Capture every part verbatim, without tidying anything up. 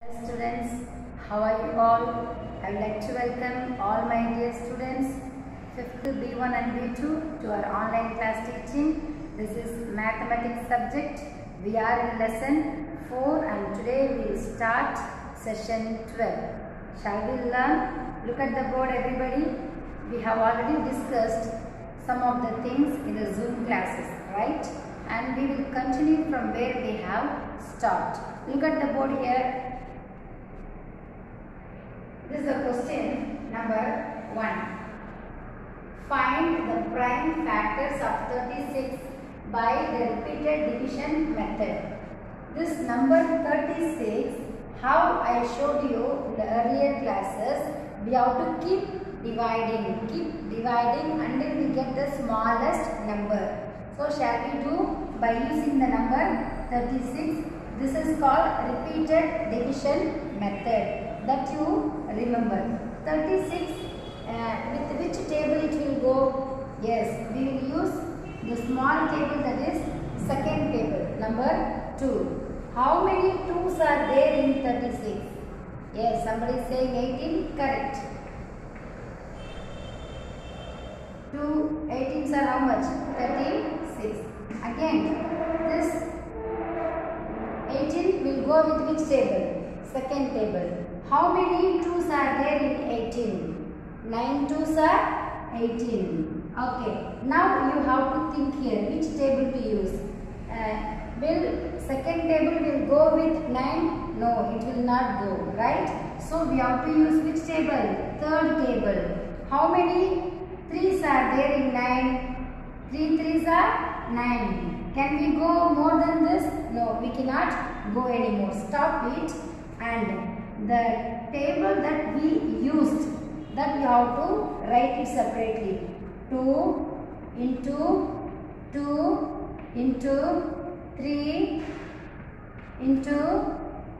Students, how are you all? I would like to welcome all my dear students, fifth B one and B two to our online class teaching. This is mathematics subject. We are in lesson four and today we will start session twelve. Shall we learn? Look at the board everybody. We have already discussed some of the things in the Zoom classes, right? And we will continue from where we have stopped. Look at the board here. This is the question number one. Find the prime factors of thirty-six by the repeated division method. This number thirty-six, how I showed you in the earlier classes, we have to keep dividing, keep dividing until we get the smallest number. So shall we do by using the number thirty-six? This is called repeated division method. That you remember. thirty-six, uh, with which table it will go? Yes, we will use the small table, that is second table, number two. How many twos are there in thirty-six? Yes, somebody is saying eighteen, correct. two eighteens are how much? thirty-six. Again, this eighteen will go with which table? Second table. How many twos are there in eighteen? nine twos are eighteen. Okay. Now you have to think here which table to use. Uh, will second table will go with nine? No, it will not go, right? So we have to use which table? Third table. How many threes are there in nine? three threes are nine. Can we go more than this? No, we cannot go anymore. Stop it. And the table that we used, that we have to write it separately. two into two into three into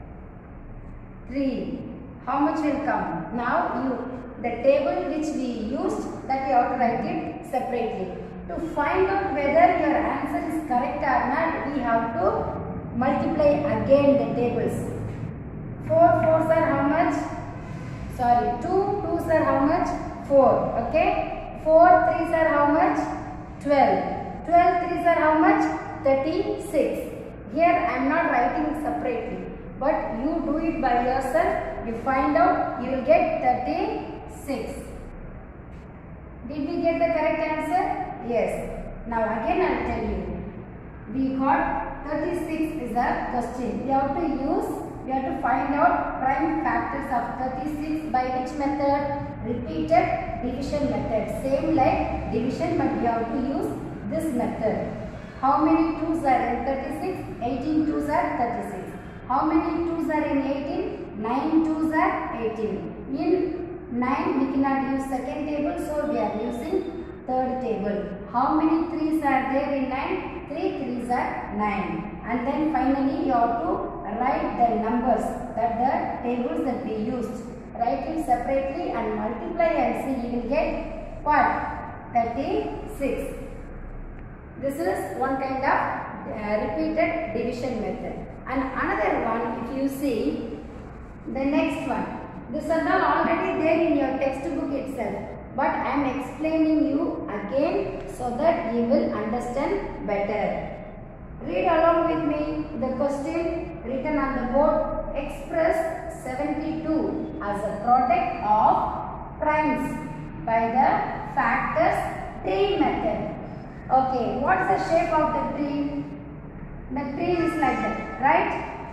three. How much will come? Now you, the table which we used, that we have to write it separately. To find out whether your answer is correct or not, we have to multiply again the tables. four fours are how much? Sorry, two twos are how much? four. Okay. four threes are how much? twelve. twelve threes are how much? thirty-six. Here I am not writing separately, but you do it by yourself. You find out, you will get thirty-six. Did we get the correct answer? Yes. Now again I will tell you. We got thirty-six is a question. We have to use We have to find out prime factors of thirty-six by which method? Repeated division method. Same like division, but we have to use this method. How many twos are in thirty-six? eighteen twos are thirty-six. How many twos are in eighteen? nine twos are eighteen. In nine we cannot use second table, so we are using third table. How many threes are there in nine? three threes are nine. And then finally you have to write the numbers, that the tables that we used. Write it separately and multiply and see, you will get what? thirty-six. This is one kind of uh, repeated division method. And another one, if you see the next one, this is all already there in your textbook itself, but I am explaining you again so that you will understand better. Read along with me the question written on the board. Express seventy-two as a product of primes by the factors tree method. Okay, what is the shape of the tree? The tree is like that, right?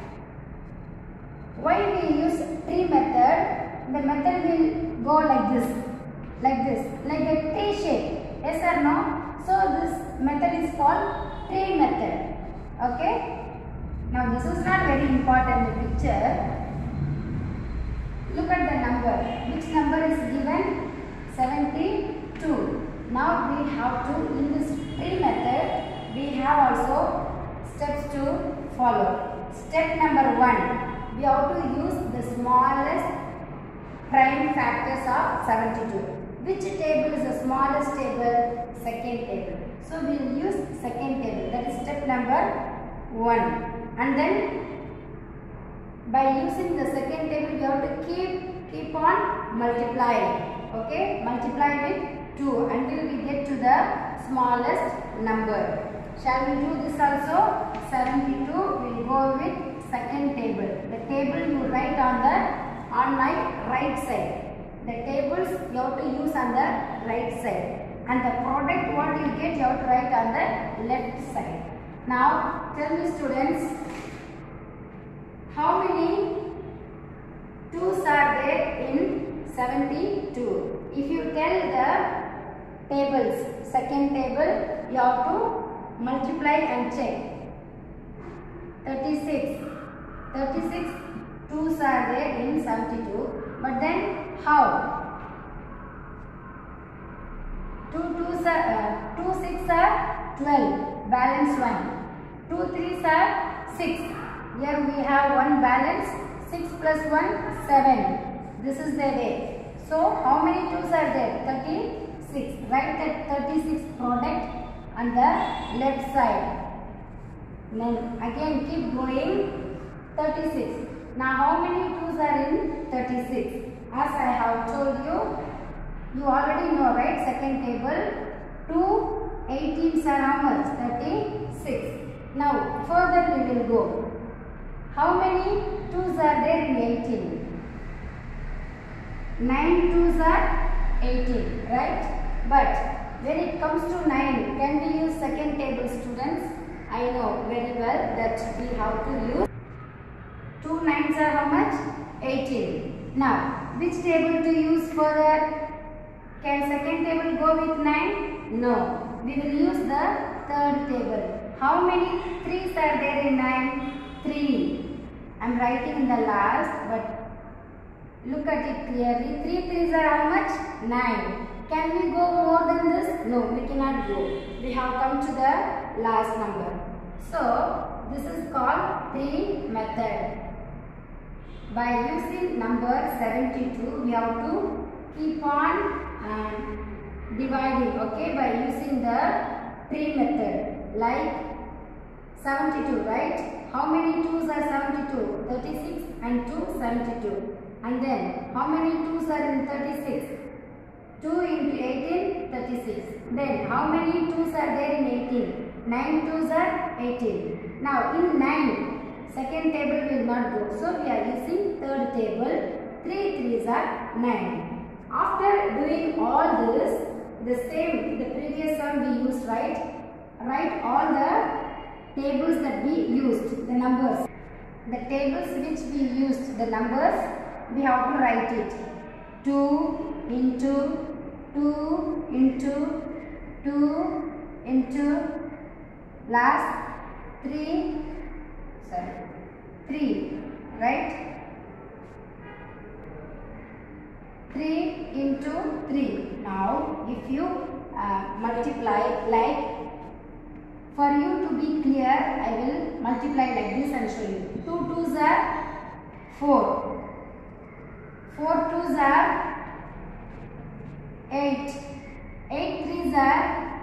Why we use tree method? The method will go like this, like this, like a T shape. Yes or no? So this method is called tree method. Okay. Now this is not very important, the picture. Look at the number. Which number is given? seventy-two. Now we have to, in this tree method, we have also steps to follow. Step number one, we have to use the smallest prime factors of seventy-two. Which table is the smallest table? Second table. So we will use second table. That is step number one. And then By using the second table, we have to keep keep on multiplying. Okay, multiply with two until we get to the smallest number. Shall we do this also? seventy-two will go with second table. The table you write on the on my right side. The tables you have to use on the right side. And the product what you get you have to write on the left side. Now tell me students, how many twos are there in seventy-two? If you tell the tables, second table, you have to multiply and check. thirty-six. thirty-six twos are there in seventy-two. But then how? Two twos are uh, two six are twelve. Balance one. Two threes are six. Here we have one balance. Six plus one seven. This is the way. So how many twos are there? thirty-six. Write that thirty-six product on the left side. Then again keep going. thirty-six. Now how many twos are in thirty-six? As I have told you, you already know, right? Second table. Two eighteens are how much? thirty-six. Now further we will go. How many twos are there in eighteen? nine twos are eighteen, right? But when it comes to nine, can we use second table, students? I know very well that we have to use. two nines are how much? eighteen. Now, which table to use for that? Can second table go with nine? No. We will use the third table. How many threes are there in nine? three. I am writing in the last, but look at it clearly. three threes are how much? nine. Can we go more than this? No, we cannot go. We have come to the last number. So, this is called three method. By using number seventy-two, we have to keep on uh, dividing, okay, by using the three method. Like seventy-two, right? How many twos are seventy-two? thirty-six and two, seventy-two. And then, how many twos are in thirty-six? two into eighteen, thirty-six. Then, how many twos are there in eighteen? nine twos are eighteen. Now, in nine, second table will not go. So, we are using third table. three threes are nine. After doing all this, the same, the previous one we used, right? Write all the tables that we used, the numbers. The tables which we used, the numbers, we have to write it. two into two into two into last three, sorry, three, right? three into three. Now, if you uh, multiply, like, for you to be clear, I will multiply like this and show you. two twos are four. four twos are eight. eight threes are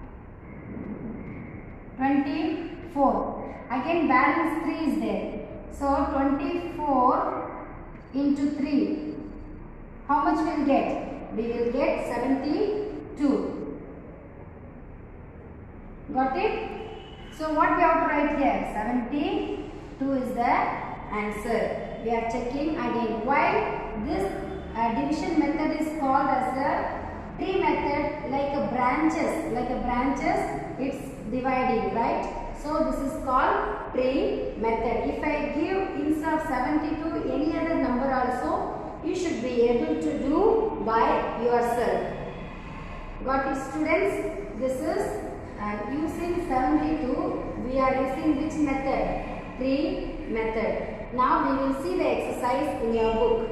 twenty-four. Again balance three is there. So twenty-four into three. How much we will get? We will get seventy-two. Got it? So what we have to write here? seventy-two is the answer. We are checking again. Why this uh, division method is called as a tree method, like a branches, like a branches, it's dividing, right? So this is called tree method. If I give instead of seventy-two any other number also, you should be able to do by yourself. Got it, students? This is uh, using seventy-two. We are using which method? Tree method. Now we will see the exercise in your book.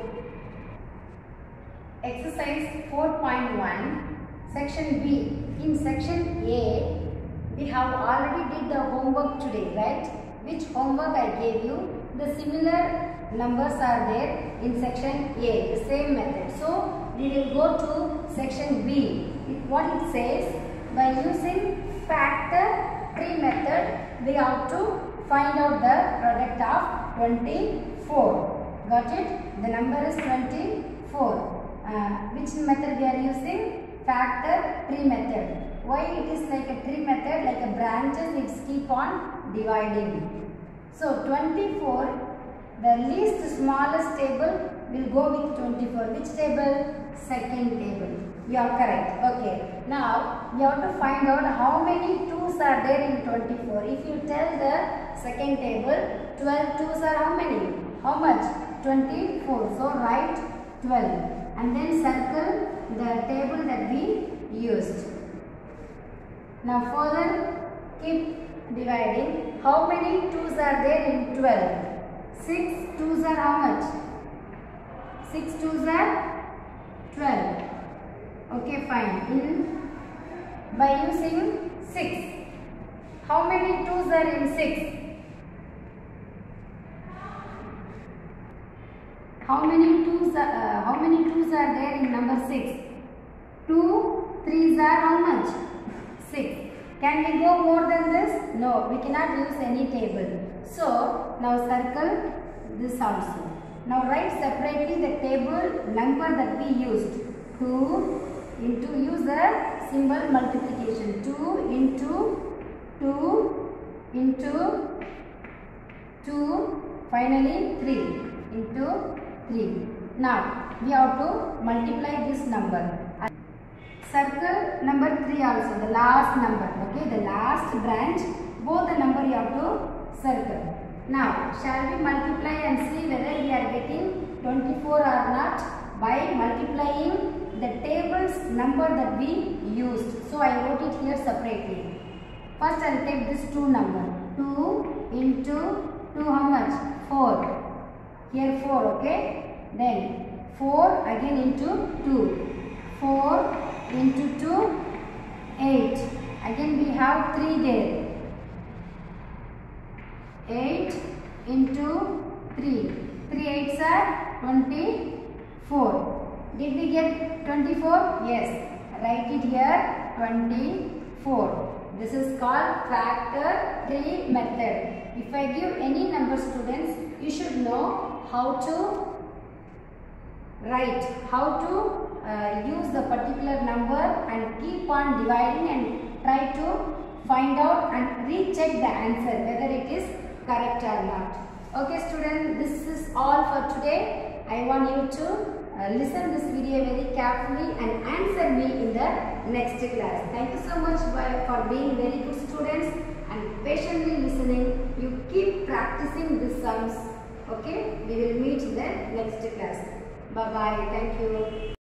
Exercise four point one, section B. In section A, we have already did the homework today, right? Which homework I gave you? The similar numbers are there in section A, the same method. So, we will go to section B. It, what it says, by using factor tree method, we have to find out the product of twenty-four. twenty-four. Got it? The number is twenty-four. Uh, which method we are using? Factor tree method. Why it is like a tree method? Like a branches, it keep on dividing. So twenty-four, the least smallest table will go with twenty-four. Which table? Second table. You are correct. Okay. Now you have to find out how many twos are there in twenty-four. If you tell the second table, twelve twos are how many? How much? twenty-four. So write twelve and then circle the table that we used. Now further keep dividing. How many twos are there in twelve? six twos are how much? six twos are twelve. Okay, fine. In by using six. How many twos are in six? How many twos are, uh, how many twos are there in number six? two threes are how much? six. Can we go more than this? No, we cannot use any table. So, now circle this also. Now write separately the table number that we used. two into, use the symbol multiplication. two into two into two, finally three into three. Now we have to multiply this number. Circle number three also, the last number. Okay, the last branch, both the number you have to circle. Now shall we multiply and see whether we are getting twenty-four or not by multiplying the table's number that we used. So I wrote it here separately. First I will take this two number. two into two, how much? four. Here four, okay. Then four again into two. four into two, eight. Again we have three there. eight into three. three eights are twenty-four. Did we get twenty-four? Yes. Write it here, twenty-four. This is called factor tree method. If I give any number, students, you should know how to write, how to uh, use the particular number and keep on dividing and try to find out and recheck the answer whether it is correct or not. Okay students, this is all for today. I want you to uh, listen this video very carefully and answer me in the next class. Thank you so much for being very good students and patiently listening. You keep practicing these sums. Okay, we will meet in the next class. Bye bye. Thank you.